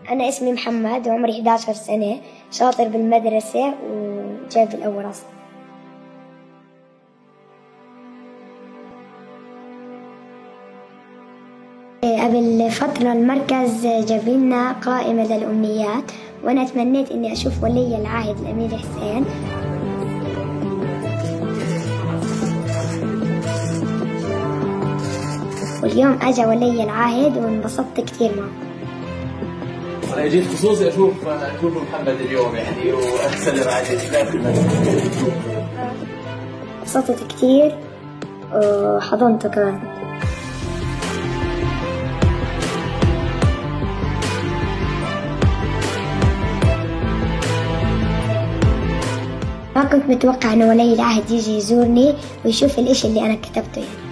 أنا اسمي محمد وعمري 11 سنة، شاطر بالمدرسة وجايب الأول أصلا. قبل فترة المركز جاب لنا قائمة للأمنيات، وأنا تمنيت إني أشوف ولي العهد الأمير حسين. واليوم أجا ولي العهد وانبسطت كثير معه. أنا جيت خصوصي أشوف محمد اليوم يعني وأسلم عليه. انبسطت كثير وحضنته كمان. ما كنت متوقع إنه ولي العهد يجي يزورني ويشوف الإشي اللي أنا كتبته يعني.